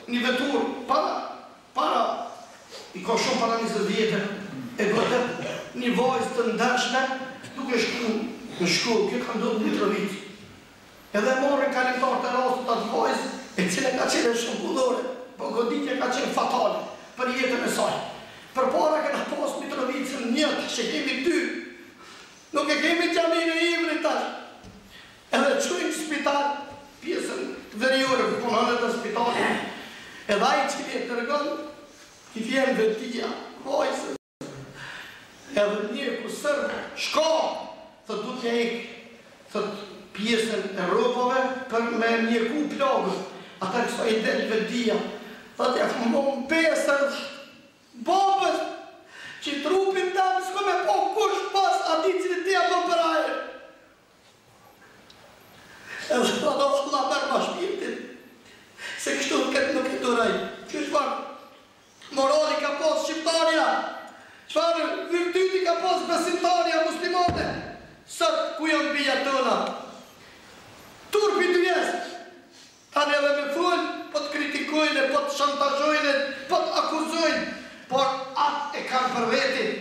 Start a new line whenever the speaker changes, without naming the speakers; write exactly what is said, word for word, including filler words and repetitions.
një vetur, para, para, i ka shumë para njëzet vjetë, e vëtët një vajzë të ndërshme, duke shku në shkollë, kjo ka ndodhur në Mitrovic. Edhe morën kalimtar të rastit atë vajzë, e cile ka qenë shumë budore, po goditja ka qenë fatale për jetën e saj. Për para këna pas Mitrovicën njët, që kemi dy, nuk e kemi gjaminë e imri tash. Edhe qujnë spital, pjesën të veriore, për punën e spitalit, edhe ajë që e të rëgën, ki vjenë vetia, vajzës, edhe një kusër, shka, të du të ikë, të pjesën e rëpove, për me mjeku plagën, ata kësa i delë vetia, të të jakë më më pesër, babës, që trupin të më s'ko me po kush pas ati që të tja për për aje. Edhe të do Allah mërë ma shpirtin, se kështu këtë nuk e duraj. Që shfar morali ka pas shqiptarja, shfar virtyti ka pas besimtarja muslimate, sot ku janë bija tëna. Turpi të vjesë, tani edhe me full, po të kritikojnë, po të shantazhojnë, po të akuzojnë, por atë e kanë për veti,